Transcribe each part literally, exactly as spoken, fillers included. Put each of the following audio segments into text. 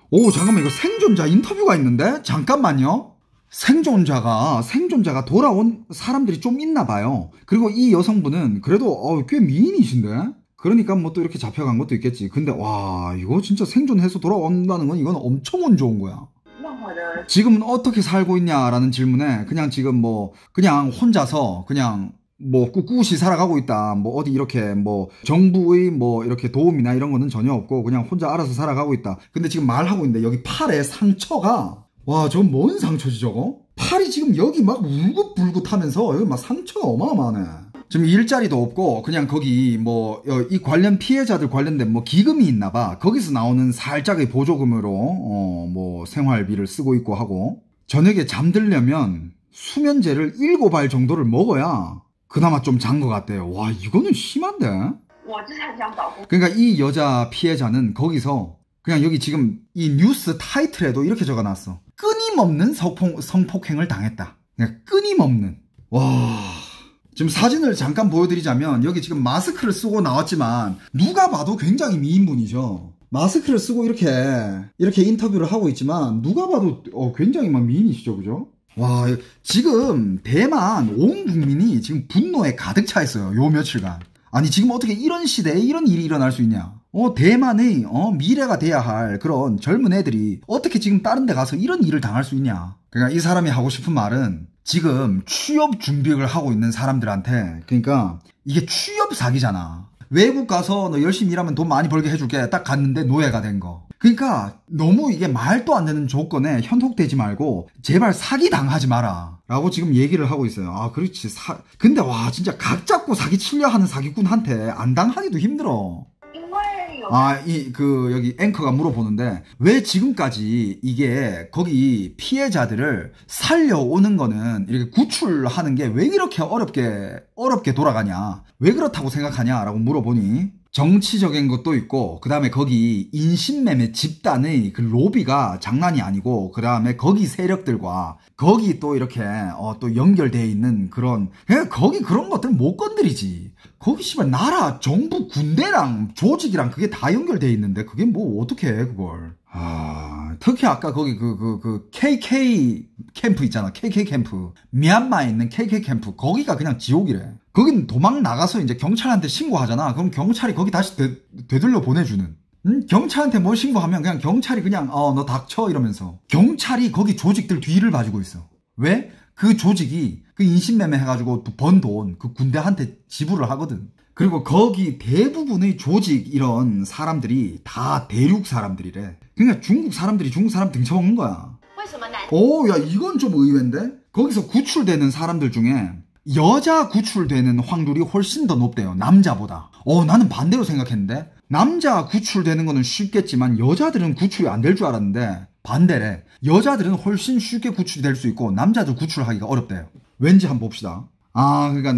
오, 잠깐만, 이거 생존자 인터뷰가 있는데? 잠깐만요. 생존자가, 생존자가 돌아온 사람들이 좀 있나 봐요. 그리고 이 여성분은 그래도, 어, 꽤 미인이신데? 그러니까 뭐 또 이렇게 잡혀간 것도 있겠지. 근데, 와, 이거 진짜 생존해서 돌아온다는 건 이건 엄청 운 좋은 거야. 지금은 어떻게 살고 있냐라는 질문에 그냥 지금 뭐, 그냥 혼자서 그냥 뭐 꿋꿋이 살아가고 있다. 뭐 어디 이렇게 뭐 정부의 뭐 이렇게 도움이나 이런 거는 전혀 없고 그냥 혼자 알아서 살아가고 있다. 근데 지금 말하고 있는데 여기 팔에 상처가 와, 저건 뭔 상처지 저거? 팔이 지금 여기 막 울긋불긋하면서 여기 막 상처가 어마어마하네. 지금 일자리도 없고 그냥 거기 뭐 이 관련 피해자들 관련된 뭐 기금이 있나 봐. 거기서 나오는 살짝의 보조금으로 어 뭐 생활비를 쓰고 있고 하고 저녁에 잠들려면 수면제를 일곱 알 정도를 먹어야 그나마 좀 잔 것 같대요. 와, 이거는 심한데? 그러니까 이 여자 피해자는 거기서 그냥 여기 지금 이 뉴스 타이틀에도 이렇게 적어놨어. 끊임없는 성폭, 성폭행을 당했다. 그냥 끊임없는. 와, 지금 사진을 잠깐 보여드리자면 여기 지금 마스크를 쓰고 나왔지만 누가 봐도 굉장히 미인분이죠. 마스크를 쓰고 이렇게 이렇게 인터뷰를 하고 있지만 누가 봐도 어, 굉장히 막 미인이시죠, 그죠? 와, 지금 대만 온 국민이 지금 분노에 가득 차 있어요. 요 며칠간. 아니 지금 어떻게 이런 시대에 이런 일이 일어날 수 있냐? 어, 대만의 어, 미래가 돼야 할 그런 젊은 애들이 어떻게 지금 다른 데 가서 이런 일을 당할 수 있냐? 그러니까 이 사람이 하고 싶은 말은 지금 취업 준비를 하고 있는 사람들한테, 그러니까 이게 취업 사기잖아. 외국 가서 너 열심히 일하면 돈 많이 벌게 해줄게 딱 갔는데 노예가 된 거. 그러니까 너무 이게 말도 안 되는 조건에 현혹되지 말고 제발 사기 당하지 마라 라고 지금 얘기를 하고 있어요. 아, 그렇지. 사... 근데 와, 진짜 각 잡고 사기 치려 하는 사기꾼한테 안 당하기도 힘들어. 아, 이, 그, 여기 앵커가 물어보는데, 왜 지금까지 이게, 거기 피해자들을 살려오는 거는, 이렇게 구출하는 게 왜 이렇게 어렵게, 어렵게 돌아가냐? 왜 그렇다고 생각하냐? 라고 물어보니, 정치적인 것도 있고, 그 다음에 거기 인신매매 집단의 그 로비가 장난이 아니고, 그 다음에 거기 세력들과, 거기 또 이렇게, 어, 또 연결되어 있는 그런, 그냥 거기 그런 것들 못 건드리지. 거기 씨발 나라, 정부, 군대랑 조직이랑 그게 다 연결돼 있는데 그게 뭐 어떻게 해 그걸. 아, 특히 아까 거기 그 그 그 케이케이 캠프 있잖아. 케이케이 캠프. 미얀마에 있는 케이케이 캠프. 거기가 그냥 지옥이래. 거긴 도망 나가서 이제 경찰한테 신고하잖아. 그럼 경찰이 거기 다시 되, 되돌려 보내주는. 응? 경찰한테 뭘 신고하면 그냥 경찰이 그냥 어, 너 닥쳐 이러면서. 경찰이 거기 조직들 뒤를 봐주고 있어. 왜? 그 조직이 그 인신매매 해가지고 번 돈 그 군대한테 지불을 하거든. 그리고 거기 대부분의 조직 이런 사람들이 다 대륙 사람들이래. 그러니까 중국 사람들이 중국 사람 등쳐먹는 거야. 오, 야, 이건 좀 의외인데? 거기서 구출되는 사람들 중에 여자 구출되는 확률이 훨씬 더 높대요. 남자보다. 어, 나는 반대로 생각했는데? 남자 구출되는 거는 쉽겠지만 여자들은 구출이 안 될 줄 알았는데 반대래. 여자들은 훨씬 쉽게 구출이 될 수 있고 남자들 구출하기가 어렵대요. 왠지 한번 봅시다. 아, 그러니까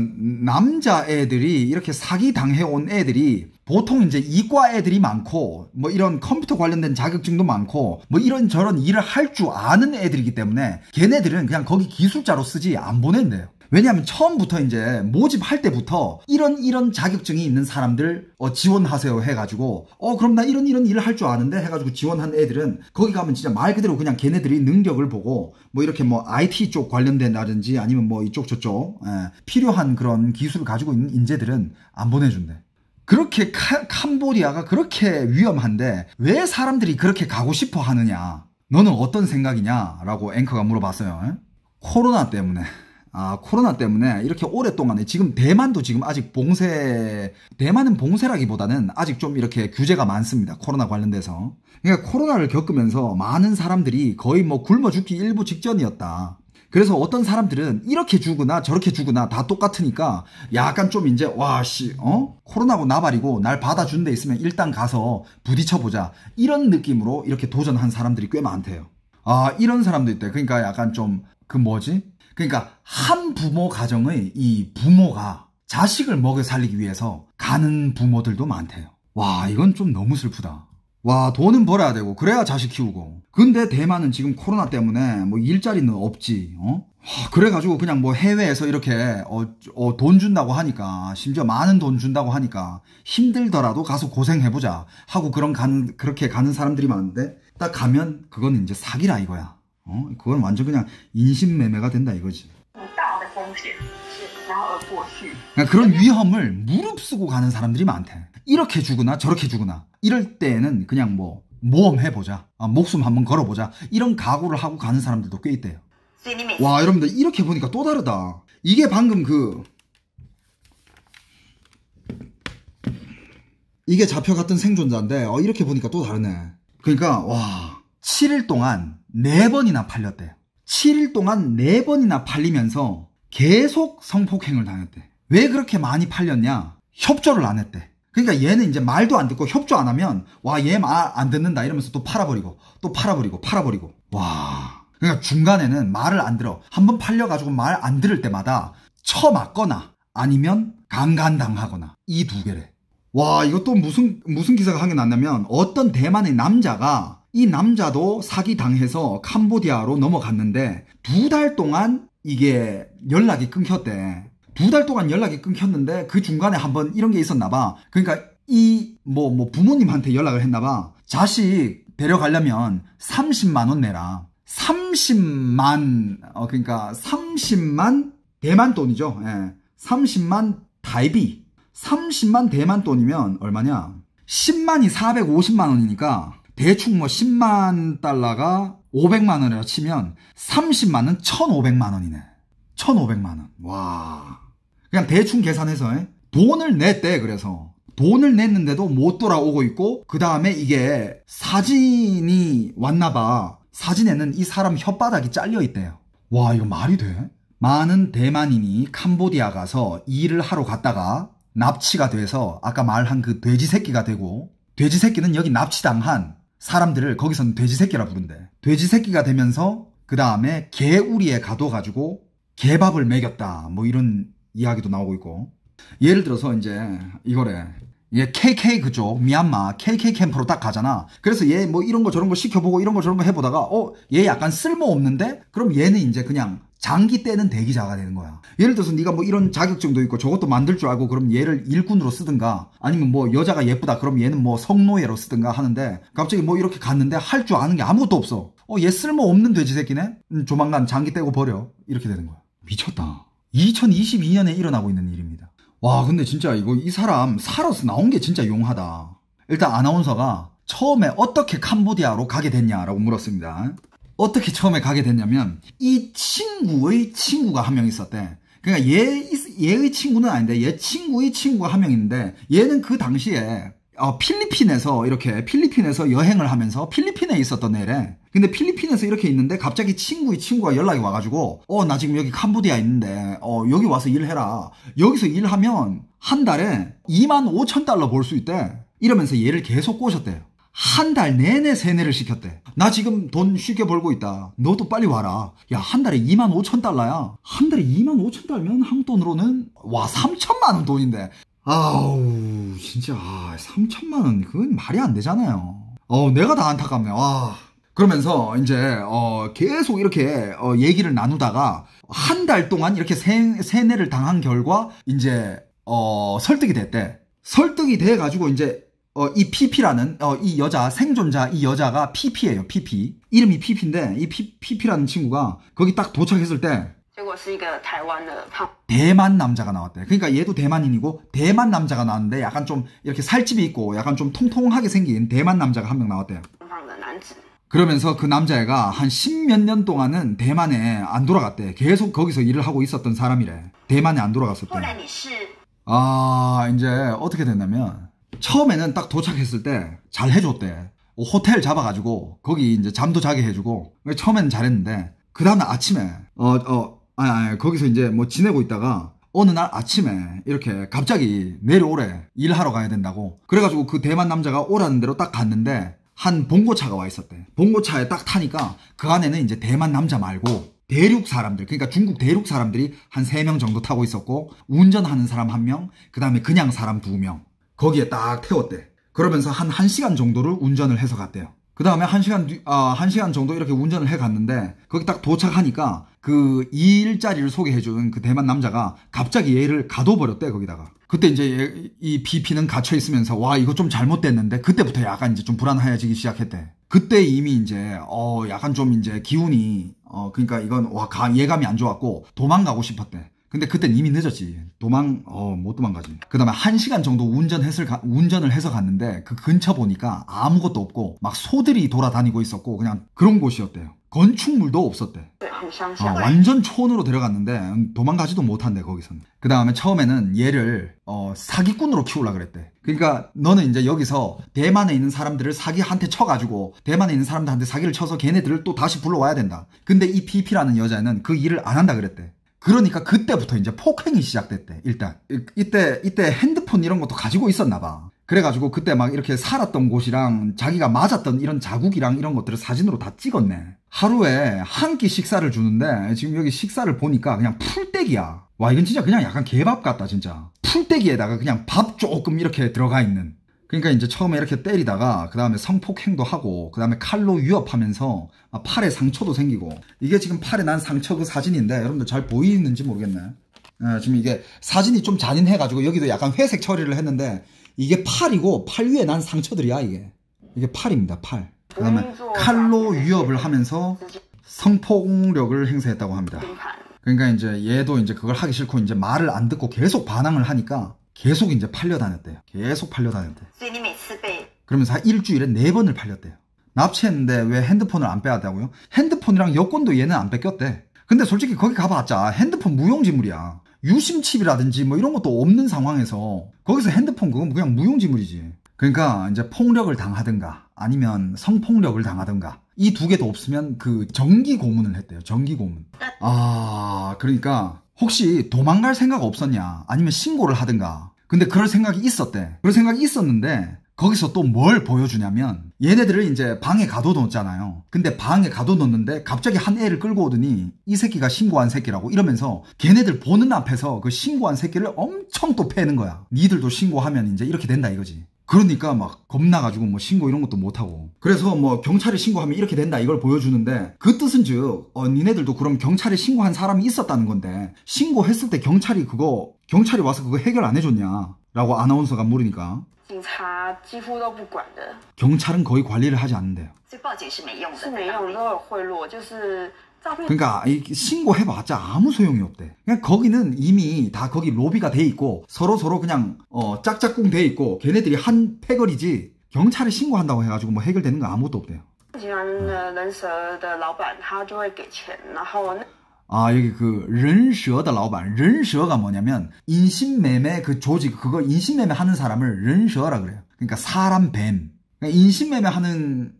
남자애들이 이렇게 사기 당해온 애들이 보통 이제 이과 애들이 많고 뭐 이런 컴퓨터 관련된 자격증도 많고 뭐 이런 저런 일을 할 줄 아는 애들이기 때문에 걔네들은 그냥 거기 기술자로 쓰지 안 보낸대요. 왜냐하면 처음부터 이제 모집할 때부터 이런 이런 자격증이 있는 사람들 어, 지원하세요 해가지고 어 그럼 나 이런 이런 일을 할 줄 아는데 해가지고 지원한 애들은 거기 가면 진짜 말 그대로 그냥 걔네들이 능력을 보고 뭐 이렇게 뭐 아이티 쪽 관련된다든지 아니면 뭐 이쪽 저쪽 예, 필요한 그런 기술을 가지고 있는 인재들은 안 보내준대. 그렇게 카, 캄보디아가 그렇게 위험한데 왜 사람들이 그렇게 가고 싶어 하느냐? 너는 어떤 생각이냐? 라고 앵커가 물어봤어요. 예? 코로나 때문에. 아, 코로나 때문에 이렇게 오랫동안 지금 대만도 지금 아직 봉쇄, 대만은 봉쇄라기보다는 아직 좀 이렇게 규제가 많습니다. 코로나 관련돼서. 그러니까 코로나를 겪으면서 많은 사람들이 거의 뭐 굶어 죽기 일부 직전이었다. 그래서 어떤 사람들은 이렇게 죽으나 저렇게 죽으나 다 똑같으니까 약간 좀 이제 와 씨 어? 코로나고 나발이고 날 받아준 데 있으면 일단 가서 부딪혀보자. 이런 느낌으로 이렇게 도전한 사람들이 꽤 많대요. 아, 이런 사람도 있대. 그러니까 약간 좀 그 뭐지? 그러니까 한 부모 가정의 이 부모가 자식을 먹여 살리기 위해서 가는 부모들도 많대요. 와, 이건 좀 너무 슬프다. 와, 돈은 벌어야 되고 그래야 자식 키우고. 근데 대만은 지금 코로나 때문에 뭐 일자리는 없지. 어? 그래가지고 그냥 뭐 해외에서 이렇게 어, 어, 돈 준다고 하니까 심지어 많은 돈 준다고 하니까 힘들더라도 가서 고생해보자 하고 그런 가는 그렇게 가는 사람들이 많은데 딱 가면 그거는 이제 사기라 이거야. 어? 그건 완전 그냥 인신매매가 된다 이거지. 그러니까 그런 위험을 무릅쓰고 가는 사람들이 많대. 이렇게 죽으나 저렇게 죽으나 이럴 때는 그냥 뭐 모험해보자, 아, 목숨 한번 걸어보자, 이런 각오를 하고 가는 사람들도 꽤 있대요. 와, 여러분들 이렇게 보니까 또 다르다. 이게 방금 그 이게 잡혀갔던 생존자인데 어, 이렇게 보니까 또 다르네. 그러니까 와, 칠 일 동안 네 번이나 팔렸대요. 칠 일 동안 네 번이나 팔리면서 계속 성폭행을 당했대. 왜 그렇게 많이 팔렸냐? 협조를 안 했대. 그러니까 얘는 이제 말도 안 듣고 협조 안 하면 와, 얘 말 안 듣는다 이러면서 또 팔아버리고 또 팔아버리고 팔아버리고. 와, 그러니까 중간에는 말을 안 들어. 한번 팔려가지고 말 안 들을 때마다 쳐맞거나 아니면 강간당하거나 이 두 개래. 와, 이것도 무슨 무슨 기사가 한 게 났냐면 어떤 대만의 남자가, 이 남자도 사기 당해서 캄보디아로 넘어갔는데 두 달 동안 이게 연락이 끊겼대. 두 달 동안 연락이 끊겼는데 그 중간에 한번 이런 게 있었나 봐. 그러니까 이 뭐 뭐 부모님한테 연락을 했나 봐. 자식 데려가려면 삼십만 원 내라. 삼십만 어 그러니까 삼십만 대만 돈이죠. 예. 삼십만 타이비. 삼십만 대만 돈이면 얼마냐? 십만이 사백오십만 원이니까 대충 뭐 십만 달러가 오백만 원이라 치면 삼십만은 천오백만 원이네. 천오백만 원. 와. 그냥 대충 계산해서 에? 돈을 냈대. 그래서 돈을 냈는데도 못 돌아오고 있고, 그 다음에 이게 사진이 왔나봐. 사진에는 이 사람 혓바닥이 잘려 있대요. 와, 이거 말이 돼? 많은 대만인이 캄보디아 가서 일을 하러 갔다가 납치가 돼서 아까 말한 그 돼지 새끼가 되고, 돼지 새끼는 여기 납치당한 사람들을 거기서는 돼지 새끼라 부른대. 돼지 새끼가 되면서 그 다음에 개우리에 가둬가지고 개밥을 먹였다, 뭐 이런 이야기도 나오고 있고. 예를 들어서 이제 이거래. 얘 케이케이 그쪽 미얀마 케이케이 캠프로 딱 가잖아. 그래서 얘 뭐 이런 거 저런 거 시켜보고 이런 거 저런 거 해보다가 어? 얘 약간 쓸모없는데? 그럼 얘는 이제 그냥 장기 떼는 대기자가 되는 거야. 예를 들어서 네가 뭐 이런 자격증도 있고 저것도 만들 줄 알고 그럼 얘를 일꾼으로 쓰든가, 아니면 뭐 여자가 예쁘다 그럼 얘는 뭐 성노예로 쓰든가 하는데, 갑자기 뭐 이렇게 갔는데 할 줄 아는 게 아무것도 없어. 어, 얘 쓸모없는 돼지 새끼네? 음, 조만간 장기 떼고 버려. 이렇게 되는 거야. 미쳤다. 이천이십이 년에 일어나고 있는 일입니다. 와, 근데 진짜 이거 이 사람 살아서 나온 게 진짜 용하다. 일단 아나운서가 처음에 어떻게 캄보디아로 가게 됐냐라고 물었습니다. 어떻게 처음에 가게 됐냐면 이 친구의 친구가 한 명 있었대. 그러니까 얘, 얘의 친구는 아닌데 얘 친구의 친구가 한 명 있는데, 얘는 그 당시에 어, 필리핀에서 이렇게 필리핀에서 여행을 하면서 필리핀에 있었던 애래. 근데 필리핀에서 이렇게 있는데 갑자기 친구의 친구가 연락이 와가지고 어, 나 지금 여기 캄보디아 있는데 어, 여기 와서 일해라. 여기서 일하면 한 달에 이만 오천 달러 벌 수 있대. 이러면서 얘를 계속 꼬셨대요. 한 달 내내 세뇌를 시켰대. 나 지금 돈 쉽게 벌고 있다. 너도 빨리 와라. 야, 한 달에 이만 오천 달러야. 한 달에 이만 오천 달러면 한국 돈으로는 와 삼천만 원 돈인데. 아우, 진짜 아, 삼천만 원 그건 말이 안 되잖아요. 어, 내가 다 안타깝네. 와. 그러면서 이제 어, 계속 이렇게 어, 얘기를 나누다가 한 달 동안 이렇게 세, 세뇌를 당한 결과 이제 어, 설득이 됐대. 설득이 돼 가지고 이제 어, 이 피피라는 어, 이 여자 생존자, 이 여자가 피피예요. 피피. 이름이 피피인데 이 피, 피피라는 친구가 거기 딱 도착했을 때 대만 남자가 나왔대. 그러니까 얘도 대만인이고 대만 남자가 나왔는데 약간 좀 이렇게 살집이 있고 약간 좀 통통하게 생긴 대만 남자가 한 명 나왔대요. 그러면서 그 남자애가 한 십몇 년 동안은 대만에 안 돌아갔대. 계속 거기서 일을 하고 있었던 사람이래. 대만에 안 돌아갔었대. 아, 이제 어떻게 됐냐면 처음에는 딱 도착했을 때 잘 해줬대. 호텔 잡아가지고 거기 이제 잠도 자게 해주고. 처음에는 잘했는데 그 다음날 아침에 어, 어, 아니, 아니, 거기서 이제 뭐 지내고 있다가 어느 날 아침에 이렇게 갑자기 내려오래. 일하러 가야 된다고. 그래가지고 그 대만 남자가 오라는 대로 딱 갔는데 한 봉고차가 와 있었대. 봉고차에 딱 타니까 그 안에는 이제 대만 남자 말고 대륙 사람들, 그러니까 중국 대륙 사람들이 한 세 명 정도 타고 있었고, 운전하는 사람 한 명, 그 다음에 그냥 사람 두 명. 거기에 딱 태웠대. 그러면서 한 1시간 정도를 운전을 해서 갔대요. 그 다음에 한 시간 뒤, 아, 한 시간 정도 이렇게 운전을 해 갔는데, 거기 딱 도착하니까 그 일자리를 소개해준 그 대만 남자가 갑자기 얘를 가둬버렸대, 거기다가. 그때 이제 얘, 이 비피는 갇혀있으면서, 와, 이거 좀 잘못됐는데, 그때부터 약간 이제 좀 불안해지기 시작했대. 그때 이미 이제 어 약간 좀 이제 기운이 어 그러니까 이건 와 가, 예감이 안 좋았고 도망가고 싶었대. 근데 그땐 이미 늦었지. 도망 어 못 도망가지. 그다음에 한 시간 정도 운전해서 가, 운전을 해서 갔는데 그 근처 보니까 아무것도 없고 막 소들이 돌아다니고 있었고 그냥 그런 곳이었대요. 건축물도 없었대. 어, 완전 촌으로 데려갔는데 도망가지도 못한대 거기서는. 그 다음에 처음에는 얘를 어, 사기꾼으로 키우려 그랬대. 그러니까 너는 이제 여기서 대만에 있는 사람들을 사기한테 쳐가지고 대만에 있는 사람들한테 사기를 쳐서 걔네들을 또 다시 불러와야 된다. 근데 이 피피라는 여자는 그 일을 안 한다 그랬대. 그러니까 그때부터 이제 폭행이 시작됐대. 일단 이때 이때 핸드폰 이런 것도 가지고 있었나 봐. 그래가지고 그때 막 이렇게 살았던 곳이랑 자기가 맞았던 이런 자국이랑 이런 것들을 사진으로 다 찍었네. 하루에 한 끼 식사를 주는데 지금 여기 식사를 보니까 그냥 풀떼기야. 와 이건 진짜 그냥 약간 개밥 같다 진짜. 풀떼기에다가 그냥 밥 조금 이렇게 들어가 있는. 그러니까 이제 처음에 이렇게 때리다가 그 다음에 성폭행도 하고 그 다음에 칼로 위협하면서 팔에 상처도 생기고. 이게 지금 팔에 난 상처 그 사진인데 여러분들 잘 보이는지 모르겠네. 아, 지금 이게 사진이 좀 잔인해가지고 여기도 약간 회색 처리를 했는데 이게 팔이고 팔 위에 난 상처들이야 이게. 이게 팔입니다 팔. 그 다음에 칼로 위협을 하면서 성폭력을 행사했다고 합니다. 그러니까 이제 얘도 이제 그걸 하기 싫고 이제 말을 안 듣고 계속 반항을 하니까 계속 이제 팔려 다녔대요. 계속 팔려 다녔대. 그러면서 한 일주일에 네 번을 팔렸대요. 납치했는데 왜 핸드폰을 안 빼왔다고요? 핸드폰이랑 여권도 얘는 안 뺏겼대. 근데 솔직히 거기 가봤자 핸드폰 무용지물이야. 유심칩이라든지 뭐 이런 것도 없는 상황에서 거기서 핸드폰 그건 그냥 무용지물이지. 그러니까 이제 폭력을 당하든가 아니면 성폭력을 당하든가 이 두 개도 없으면 그 정기 고문을 했대요. 정기 고문. 아 그러니까 혹시 도망갈 생각 없었냐 아니면 신고를 하든가. 근데 그럴 생각이 있었대. 그럴 생각이 있었는데 거기서 또 뭘 보여주냐면 얘네들을 이제 방에 가둬놓잖아요. 근데 방에 가둬놓는데 갑자기 한 애를 끌고 오더니 이 새끼가 신고한 새끼라고 이러면서 걔네들 보는 앞에서 그 신고한 새끼를 엄청 또 패는 거야. 니들도 신고하면 이제 이렇게 된다 이거지. 그러니까 막 겁나가지고 뭐 신고 이런 것도 못하고. 그래서 뭐 경찰에 신고하면 이렇게 된다 이걸 보여주는데 그 뜻은 즉 어, 니네들도 그럼 경찰에 신고한 사람이 있었다는 건데 신고했을 때 경찰이 그거 경찰이 와서 그거 해결 안 해줬냐 라고 아나운서가 물으니까 경찰은 거의 관리를 하지 않는데요. 그러니까 신고해봤자 아무 소용이 없대. 그냥 거기는 이미 다 거기 로비가 돼 있고 서로 서로 그냥 어 짝짝꿍 돼 있고 걔네들이 한 패거리지 경찰에 신고한다고 해가지고 뭐 해결되는 거 아무것도 없대요. 아 여기 그 른蛇的老板 른蛇가 뭐냐면 인신매매 그 조직 그거 인신매매 하는 사람을 른蛇라 그래요. 그러니까 사람 뱀. 인신매매 하는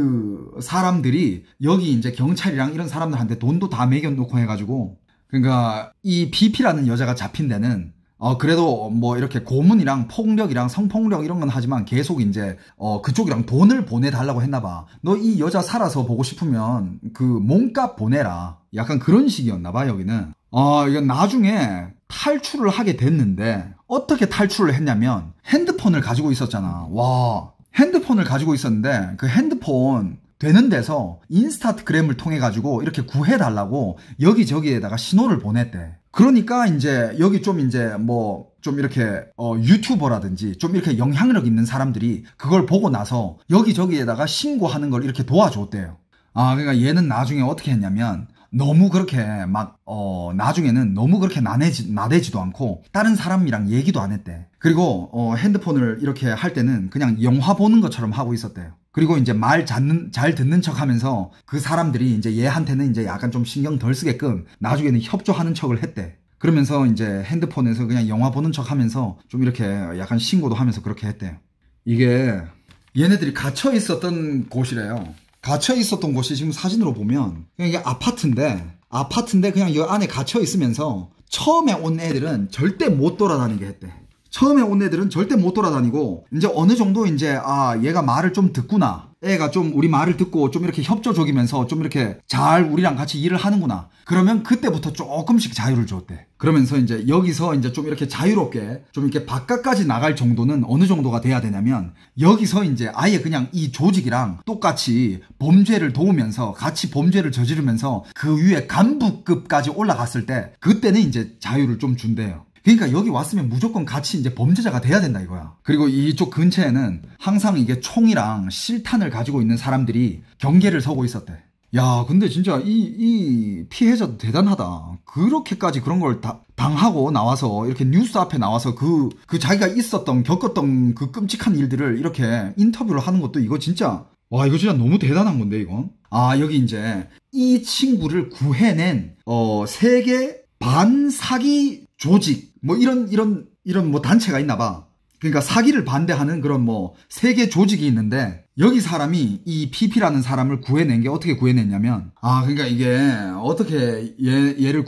그 사람들이 여기 이제 경찰이랑 이런 사람들한테 돈도 다 매겨놓고 해가지고 그러니까 이 비피라는 여자가 잡힌 데는 어 그래도 뭐 이렇게 고문이랑 폭력이랑 성폭력 이런 건 하지만 계속 이제 어 그쪽이랑 돈을 보내달라고 했나봐. 너 이 여자 살아서 보고 싶으면 그 몸값 보내라. 약간 그런 식이었나봐 여기는. 어 이건 나중에 탈출을 하게 됐는데 어떻게 탈출을 했냐면 핸드폰을 가지고 있었잖아. 와 핸드폰을 가지고 있었는데 그 핸드폰 되는 데서 인스타그램을 통해 가지고 이렇게 구해달라고 여기저기에다가 신호를 보냈대. 그러니까 이제 여기 좀 이제 뭐 좀 이렇게 어 유튜버라든지 좀 이렇게 영향력 있는 사람들이 그걸 보고 나서 여기저기에다가 신고하는 걸 이렇게 도와줬대요. 아 그러니까 얘는 나중에 어떻게 했냐면 너무 그렇게 막 어 나중에는 너무 그렇게 나대지, 나대지도 않고 다른 사람이랑 얘기도 안 했대. 그리고 어 핸드폰을 이렇게 할 때는 그냥 영화 보는 것처럼 하고 있었대요. 그리고 이제 말 잘, 잘 듣는 척 하면서 그 사람들이 이제 얘한테는 이제 약간 좀 신경 덜 쓰게끔 나중에는 협조하는 척을 했대. 그러면서 이제 핸드폰에서 그냥 영화 보는 척 하면서 좀 이렇게 약간 신고도 하면서 그렇게 했대요. 이게 얘네들이 갇혀 있었던 곳이래요. 갇혀 있었던 곳이 지금 사진으로 보면 그냥 이게 아파트인데 아파트인데 그냥 이 안에 갇혀 있으면서 처음에 온 애들은 절대 못 돌아다니게 했대. 처음에 온 애들은 절대 못 돌아다니고 이제 어느 정도 이제 아 얘가 말을 좀 듣구나. 애가 좀 우리 말을 듣고 좀 이렇게 협조적이면서 좀 이렇게 잘 우리랑 같이 일을 하는구나. 그러면 그때부터 조금씩 자유를 줬대. 그러면서 이제 여기서 이제 좀 이렇게 자유롭게 좀 이렇게 바깥까지 나갈 정도는 어느 정도가 돼야 되냐면 여기서 이제 아예 그냥 이 조직이랑 똑같이 범죄를 도우면서 같이 범죄를 저지르면서 그 위에 간부급까지 올라갔을 때 그때는 이제 자유를 좀 준대요. 그러니까 여기 왔으면 무조건 같이 이제 범죄자가 돼야 된다 이거야. 그리고 이쪽 근처에는 항상 이게 총이랑 실탄을 가지고 있는 사람들이 경계를 서고 있었대. 야, 근데 진짜 이, 이 피해자도 대단하다. 그렇게까지 그런 걸 다, 당하고 나와서 이렇게 뉴스 앞에 나와서 그, 그 자기가 있었던, 겪었던 그 끔찍한 일들을 이렇게 인터뷰를 하는 것도 이거 진짜, 와, 이거 진짜 너무 대단한 건데, 이거. 아, 여기 이제 이 친구를 구해낸, 어, 세계 반사기 조직, 뭐 이런, 이런, 이런 뭐 단체가 있나 봐. 그러니까 사기를 반대하는 그런 뭐 세계 조직이 있는데 여기 사람이 이 피피라는 사람을 구해낸 게 어떻게 구해냈냐면 아 그러니까 이게 어떻게 얘, 얘를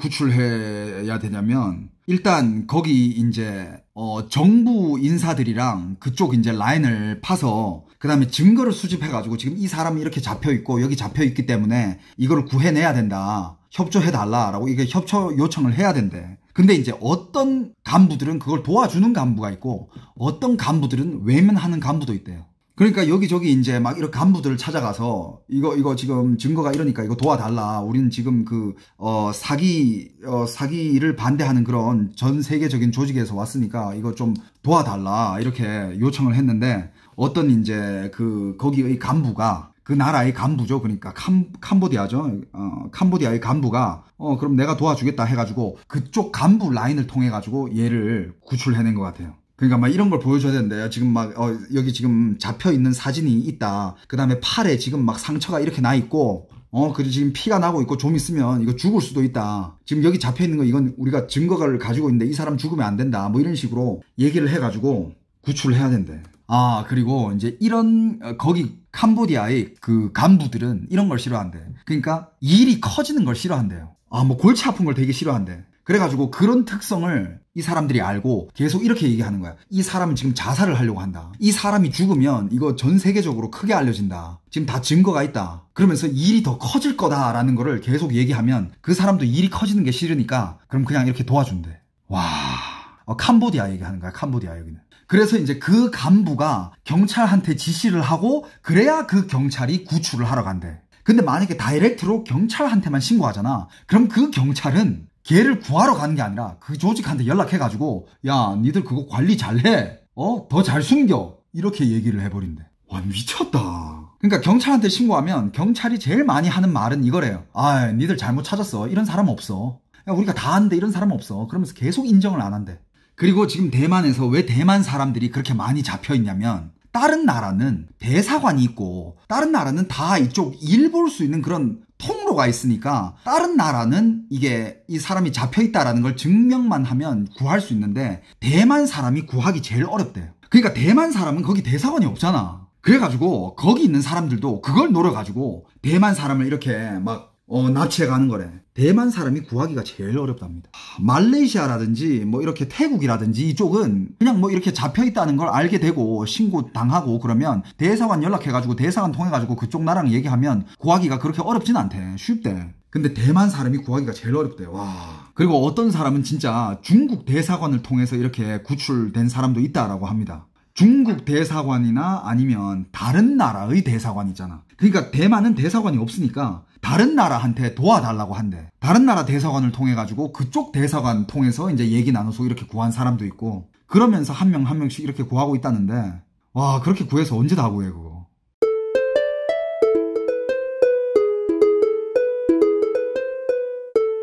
구출해야 되냐면 일단 거기 이제 어 정부 인사들이랑 그쪽 이제 라인을 파서 그 다음에 증거를 수집해가지고 지금 이 사람이 이렇게 잡혀있고 여기 잡혀있기 때문에 이거를 구해내야 된다. 협조해달라라고 이게 협조 요청을 해야 된대. 근데 이제 어떤 간부들은 그걸 도와주는 간부가 있고 어떤 간부들은 외면하는 간부도 있대요. 그러니까 여기저기 이제 막 이런 간부들을 찾아가서 이거 이거 지금 증거가 이러니까 이거 도와달라. 우리는 지금 그 어 사기 어 사기를 반대하는 그런 전 세계적인 조직에서 왔으니까 이거 좀 도와달라 이렇게 요청을 했는데 어떤 이제 그 거기의 간부가 그 나라의 간부죠. 그러니까 캄, 캄보디아죠. 어, 캄보디아의 간부가 어 그럼 내가 도와주겠다 해가지고 그쪽 간부 라인을 통해 가지고 얘를 구출해낸 것 같아요. 그러니까 막 이런 걸 보여줘야 되는데요. 지금 막 어, 여기 지금 잡혀 있는 사진이 있다. 그 다음에 팔에 지금 막 상처가 이렇게 나 있고 어 그리고 지금 피가 나고 있고 좀 있으면 이거 죽을 수도 있다. 지금 여기 잡혀 있는 거 이건 우리가 증거를 가지고 있는데 이 사람 죽으면 안 된다. 뭐 이런 식으로 얘기를 해가지고 구출을 해야 된대. 아 그리고 이제 이런 거기 캄보디아의 그 간부들은 이런 걸 싫어한대. 그러니까 일이 커지는 걸 싫어한대요. 아 뭐 골치 아픈 걸 되게 싫어한대. 그래가지고 그런 특성을 이 사람들이 알고 계속 이렇게 얘기하는 거야. 이 사람은 지금 자살을 하려고 한다. 이 사람이 죽으면 이거 전 세계적으로 크게 알려진다. 지금 다 증거가 있다. 그러면서 일이 더 커질 거다라는 거를 계속 얘기하면 그 사람도 일이 커지는 게 싫으니까 그럼 그냥 이렇게 도와준대. 와, 어, 캄보디아 얘기하는 거야. 캄보디아 여기는. 그래서 이제 그 간부가 경찰한테 지시를 하고 그래야 그 경찰이 구출을 하러 간대. 근데 만약에 다이렉트로 경찰한테만 신고하잖아. 그럼 그 경찰은 걔를 구하러 가는 게 아니라 그 조직한테 연락해가지고 야 니들 그거 관리 잘해. 어? 더 잘 숨겨. 이렇게 얘기를 해버린대. 와 미쳤다. 그러니까 경찰한테 신고하면 경찰이 제일 많이 하는 말은 이거래요. 아 니들 잘못 찾았어. 이런 사람 없어. 야 우리가 다 아는데 이런 사람 없어. 그러면서 계속 인정을 안 한대. 그리고 지금 대만에서 왜 대만 사람들이 그렇게 많이 잡혀있냐면 다른 나라는 대사관이 있고 다른 나라는 다 이쪽 일 볼 수 있는 그런 통로가 있으니까 다른 나라는 이게 이 사람이 잡혀있다라는 걸 증명만 하면 구할 수 있는데 대만 사람이 구하기 제일 어렵대요. 그러니까 대만 사람은 거기 대사관이 없잖아. 그래가지고 거기 있는 사람들도 그걸 노려가지고 대만 사람을 이렇게 막 어, 납치해 가는 거래. 대만 사람이 구하기가 제일 어렵답니다. 말레이시아라든지 뭐 이렇게 태국이라든지 이쪽은 그냥 뭐 이렇게 잡혀 있다는 걸 알게 되고 신고 당하고 그러면 대사관 연락해가지고 대사관 통해가지고 그쪽 나라랑 얘기하면 구하기가 그렇게 어렵진 않대. 쉽대. 근데 대만 사람이 구하기가 제일 어렵대. 와. 그리고 어떤 사람은 진짜 중국 대사관을 통해서 이렇게 구출된 사람도 있다라고 합니다. 중국 대사관이나 아니면 다른 나라의 대사관 있잖아. 그러니까 대만은 대사관이 없으니까 다른 나라한테 도와달라고 한대. 다른 나라 대사관을 통해 가지고 그쪽 대사관 통해서 이제 얘기 나눠서 이렇게 구한 사람도 있고 그러면서 한 명 한 명씩 이렇게 구하고 있다는데 와 그렇게 구해서 언제 다 구해 그거.